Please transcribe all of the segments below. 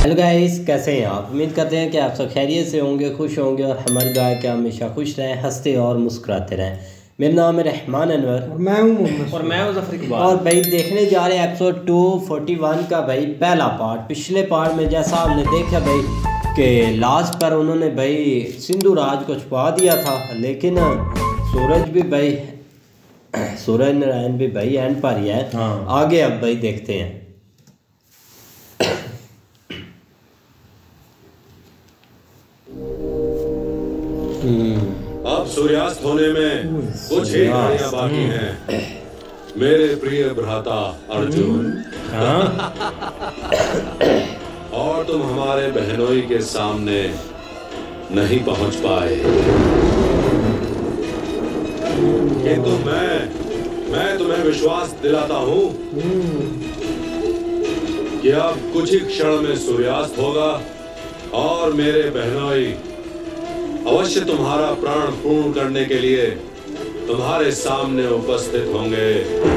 Hello guys, कैसे हैं आप? उम्मीद करते हैं कि आप सब खैरियत से होंगे, खुश होंगे और हमारी दुआ है कि हमेशा खुश रहें, हंसते और मुस्कुराते रहें। मेरा नाम है रहमान अनवर और मैं हूँ मोहम्मद और मैं हूँ ज़फर इकबाल। और भाई देखने जा रहे हैं एपिसोड 241 का भाई पहला पार्ट। पिछले पार्ट में जैसा आपने देखा भाई कि लास्ट पर उन्होंने भाई सिंधु राज को छुपा दिया था, लेकिन सूरज भी भाई सूरज नारायण भी भाई एंड पर ही है। हाँ। आगे अब भाई देखते हैं। अब सूर्यास्त होने में कुछ ही घड़ियां बाकी हैं मेरे प्रिय भ्राता अर्जुन। और तुम हमारे बहनोई के सामने नहीं पहुंच पाए, किंतु मैं तुम्हें विश्वास दिलाता हूं कि अब कुछ ही क्षण में सूर्यास्त होगा और मेरे बहनोई अवश्य तुम्हारा प्राण पूर्ण करने के लिए तुम्हारे सामने उपस्थित होंगे।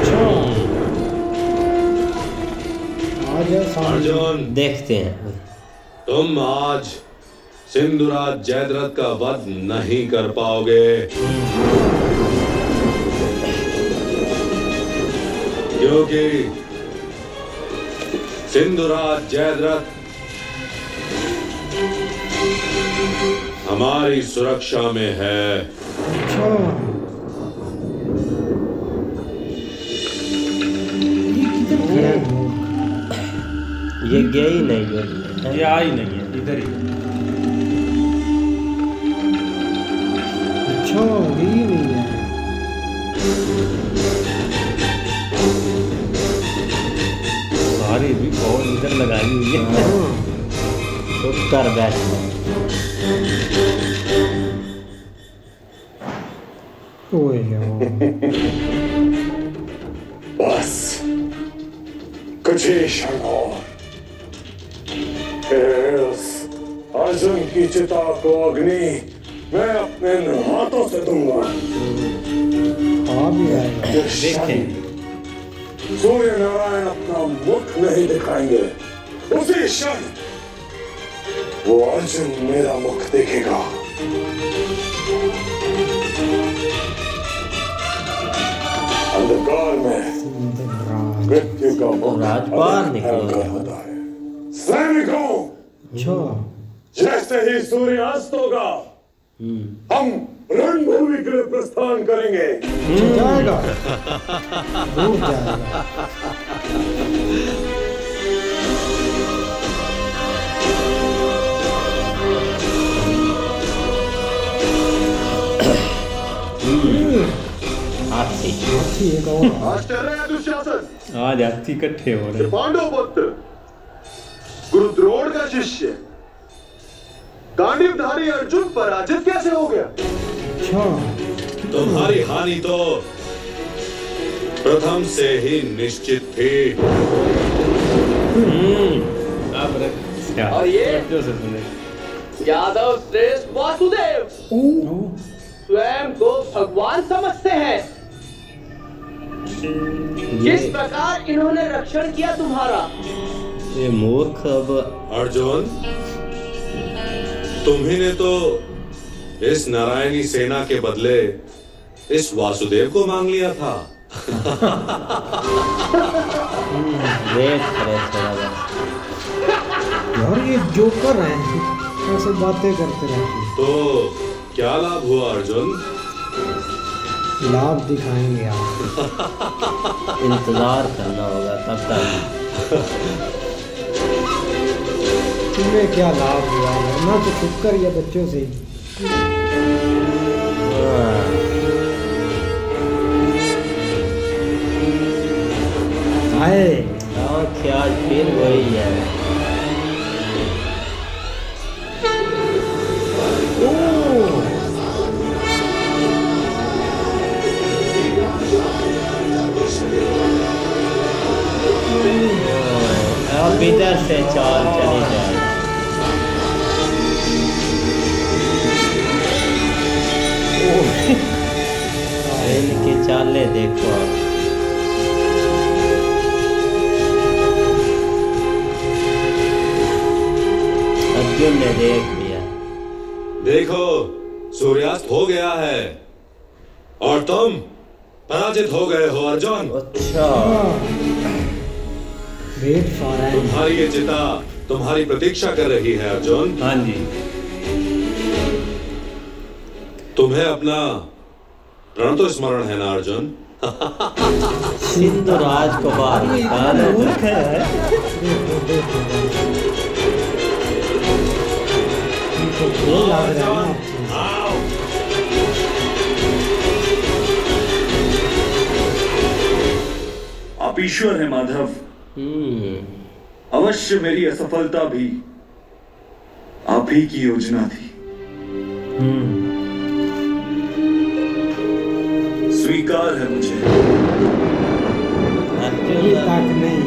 अर्जुन, देखते हैं। तुम आज सिंधुराज जयद्रथ का वध नहीं कर पाओगे, क्योंकि सिंधुराज जयद्रथ हमारी सुरक्षा में है। ये गया ही नहीं है, ये आ ही नहीं है, इधर ही। अच्छा यही नहीं है। सारी भी बहुत इधर लगाई हुई है। तो कर बैठ। बस कुछ ही क्षण और फिर उस अर्जुन की चिता को अग्नि मैं अपने हाथों से दूंगा। सूर्य नारायण अपना मुख नहीं दिखाएंगे, उसी क्षण वो अर्जुन मेरा मुख देखेगा। अंधकार में मृत्यु का मुख भयंकर होता है। सैनिकों, जैसे ही सूर्य अस्त होगा हम रणभूमि के लिए प्रस्थान करेंगे। जाएगा दूर जाएगा। आज चल रहे हैं दुशासन। आज हाथी इकट्ठे हो रहे। पांडव पुत्र गुरु द्रोण का शिष्य गांडीवधारी अर्जुन पराजित कैसे हो गया? तुम्हारी हानि तो प्रथम से ही निश्चित थी। और ये यादव श्रेष्ठ वासुदेव स्वयं को भगवान समझते हैं। किस प्रकार इन्होंने रक्षण किया तुम्हारा? ये मूर्ख। अब अर्जुन, तुम्ही ने तो इस नारायणी सेना के बदले इस वासुदेव को मांग लिया था। यार ये जोकर है, ऐसे बातें करते रहते। तो क्या लाभ हुआ अर्जुन? लाभ दिखाएंगे आप। इंतजार करना होगा तब तक। तुम्हें क्या लाभ हुआ? ना तो चुप कर या बच्चों से। आए ख्याल फिर वही है। अब इधर से चाल चली जाए। इनकी चालें देखो आप। अर्जुन ने देख लिया। देखो सूर्यास्त हो गया है और तुम पराजित हो गए हो अर्जुन। अच्छा, वेट फॉर एन। तुम्हारी ये चिता तुम्हारी प्रतीक्षा कर रही है अर्जुन। हाँ जी। तुम्हें अपना प्रण तो स्मरण है ना अर्जुन? सिंधुराज को बाहर निकाला। मूर्ख है। इनको खेल लग रहा है ना। आप ईश्वर है माधव। अवश्य मेरी असफलता भी आप ही की योजना थी। स्वीकार है मुझे। अभी तक नहीं,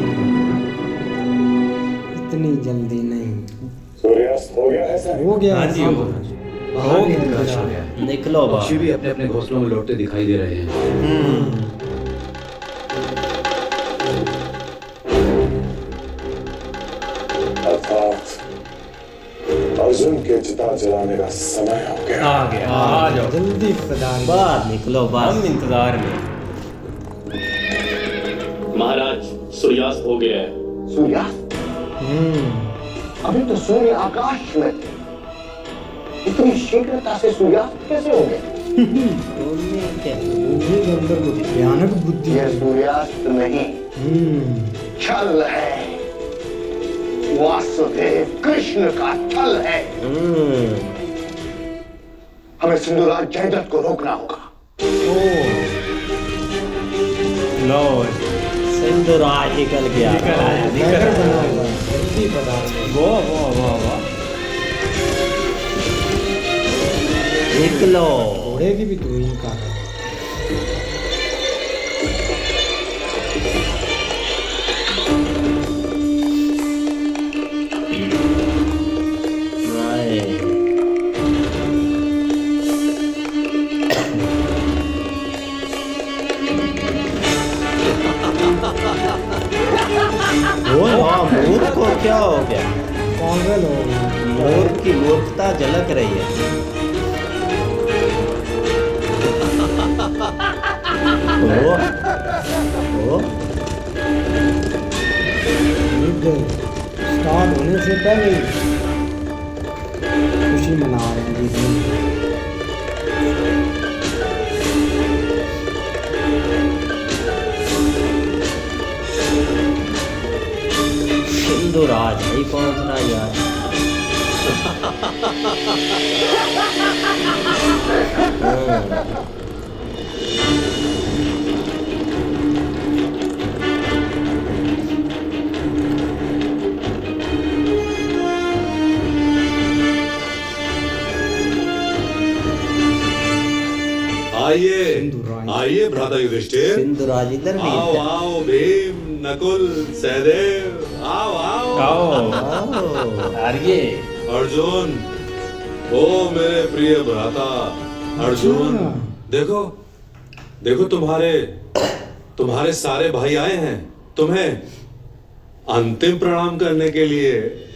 इतनी जल्दी नहीं। सूर्यास्त हो गया है सर। हो गया हाँ जी, सब। हो गया। बाहर हो निकल गया, जाओ। हो गया। निकलो पक्षी बाहर। भी अपने अपने घोंसलों में लौटते दिखाई दे रहे हैं। अर्थात अर्जुन के चिता जलाने का समय हो गया। आ गया, आ जाओ। जल्दी पधार। बाहर निकलो हम बस। इंतजार में। महाराज सूर्यास्त हो गया है। सूर्यास्त? अभी तो सूर्य आकाश में थे। इतनी शीघ्रता से सूर्यास्त कैसे हो गए? बुद्धि के अंदर में भयानक बुद्धि यह है। सूर्यास्त नहीं, छल है। वासुदेव कृष्ण का छल है। हमें सिंधुराज जयद्रथ को रोकना होगा। लो, सिंधुराज निकल गया। निकल आया, निकल बैगर आया। बना हुआ है। जल्दी पधार। वाह वाह वाह वाह। निकलो। घोड़े की भी तू ही कर रहा है। मोर को क्या हो गया? पागल हो गया। मोर की मूर्खता झलक रही है। ओ, ओ, युद्ध स्टार्ट होने से पहले ही खुशी मना रहे हैं जीतने। सिंधुराज नहीं पहुंच रहा यार। आइए सिंधुराज। आइए भ्राता युधिष्ठिर। सिंधुराज इधर भी आओ है। आओ भीम नकुल सहदेव आओ आओ। ओ, आर्ये। अर्जुन ओ मेरे प्रिय भ्राता अर्जुन, देखो देखो तुम्हारे सारे भाई आए हैं तुम्हें अंतिम प्रणाम करने के लिए।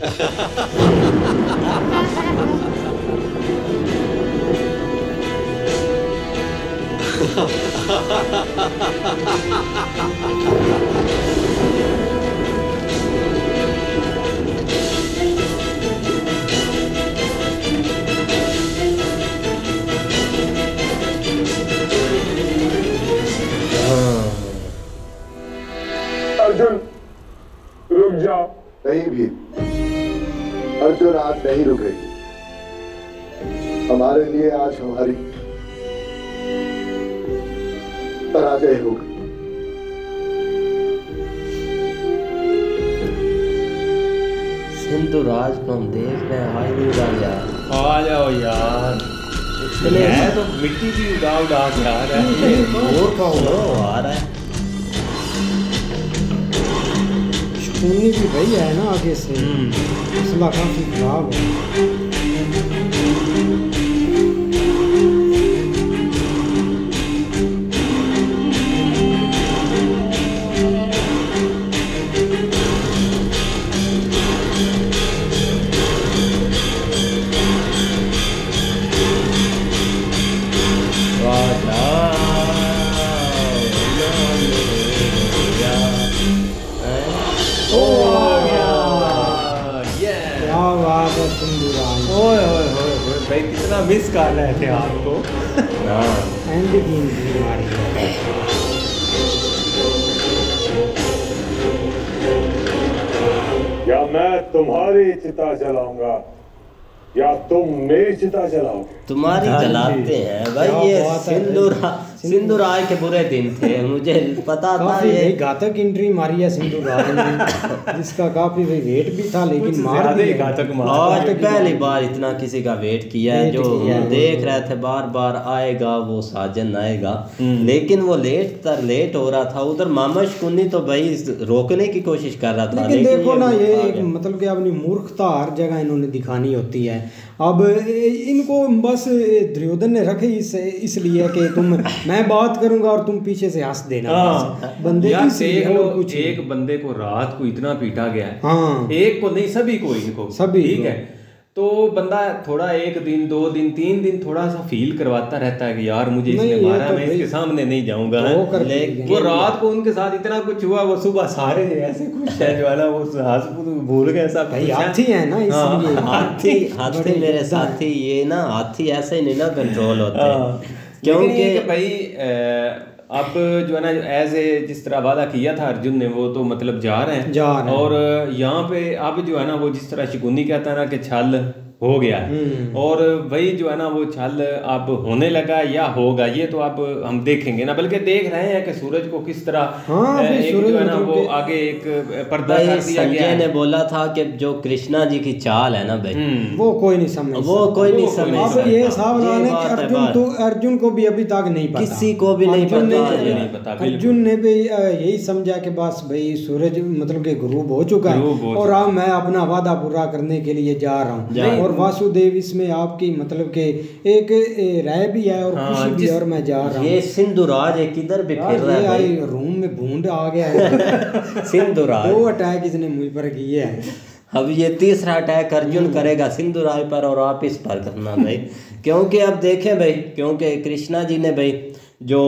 अर्जुन रुक जाओ। नहीं भी अर्जुन आज नहीं रुकेगी। हमारे लिए आज हमारी पराजय होगी। सिंधुराज को हम देख रहे हैं। हाय नहीं रहा यार। आ जाओ यार। इतने मैं तो मिट्टी भी उड़ा उड़ा के आ रहा है। और कौन आ रहा है? शकुनी भी भाई है ना आगे से। मसला काफी खराब है। इतना मिस कर रहे थे आपको। हाँ एंड की इंजरी मारी है। या मैं तुम्हारी चिता जलाऊंगा या तुम मेरी चिता जलाओगे। तुम्हारी जलाते हैं भाई। क्या ये बात है सिंधु राय के बुरे दिन थे, मुझे पता था काफी ये। घातक एंट्री मारी है सिंधु राय ने, जिसका काफी वेट भी था, लेकिन मार दी है। घातक मार। आज पहली बार इतना किसी का वेट किया है, जो किया है। देख रहे थे बार बार आएगा वो साजन आएगा, लेकिन वो लेट हो रहा था। उधर मामा शकुनी तो भाई रोकने की कोशिश कर रहा था, लेकिन देखो ना, ये आ एक गया। मतलब कि अपनी मूर्खता हर जगह इन्होंने दिखानी होती है। अब इनको बस दुर्योधन ने रखे इसलिए कि तुम मैं बात करूंगा और तुम पीछे से हंस देना। बस। बंदे यार इसलिए देख लो, और कुछ नहीं। एक बंदे को रात को इतना पीटा गया है, हाँ एक को नहीं सभी को, इनको सभी ठीक को। है। तो बंदा थोड़ा 1 दिन 2 दिन 3 दिन थोड़ा सा फील करवाता रहता है कि यार मुझे नहीं, इसने ये मारा, तो मैं भाई इसके सामने नहीं जाऊंगा। वो कर लेकिन वो रात को उनके साथ इतना कुछ हुआ, वो सुबह सारे ऐसे खुश है जो है ना, वो हंस भूल गए सब। भाई हाथी है ना, इसलिए हाथी बड़ी मेरे इज्जत है। साथी, ये ना हाथी ऐसे नहीं ना कंट्रोल होते, क्योंकि क्योंकि भाई अब जो है ना, एज ए जिस तरह वादा किया था अर्जुन ने, वो तो मतलब जा रहे हैं और यहाँ पे अब जो है ना, वो जिस तरह शकुनी कहता है ना कि छल हो गया है, और वही जो है ना वो छल अब होने लगा या होगा, ये तो अब हम देखेंगे ना, बल्कि देख रहे हैं कि सूरज को किस तरह एक जो है ना वो आगे एक पर्दा कर दिया गया संजय है। ने बोला था कि जो कृष्णा जी की चाल है ना भाई, वो कोई नहीं समझ वो कोई नहीं समझ अब सकता। ये सावधान है बात कि अर्जुन को भी अभी तक नहीं पता, किसी को भी नहीं अर्जुन पता, ने- ये नहीं पता, बिल्कुल। अर्जुन ने भी यही समझा कि बस भाई सूरज मतलब कि गुरूब हो चुका है गुरूब हो और अब मैं अपना वादा पूरा करने के लिए जा रहा हूँ। और वासुदेव इसमें आपकी मतलब कि एक राय भी है और खुशी भी है, और मैं जा रहा हूँ। ये सिंधुराज एक किधर भी फिर रहा ये है आई भाई। रूम में भूंड आ गया है। सिंधुराज 2 अटैक इसने मुझ पर किए हैं। अब ये तीसरा अटैक अर्जुन करेगा सिंधुराज पर और आप इस पर करना भाई। क्योंकि अब देखें भाई, क्योंकि कृष्णा जी ने भाई जो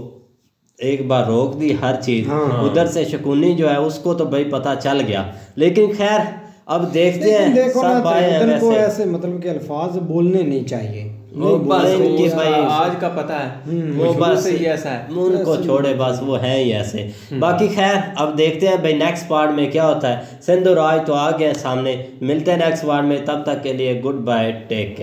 एक बार रोक दी हर चीज, उधर से शकुनी जो है उसको तो भाई पता चल गया, लेकिन खैर अब देखते हैं। देखो ना, सब आए हैं दुर्योधन को वैसे। ऐसे मतलब के अल्फाज बोलने नहीं चाहिए। वो नहीं बस बोलने इनकी वो भाई आज का पता है, वो शुरू बस से ही ऐसा है। उनको छोड़े, बस वो है ही ऐसे। बाकी खैर अब देखते हैं भाई नेक्स्ट पार्ट में क्या होता है। सिंधुराज तो आ गए सामने, मिलते हैं नेक्स्ट पार्ट में, तब तक के लिए गुड बाय, टेक केयर।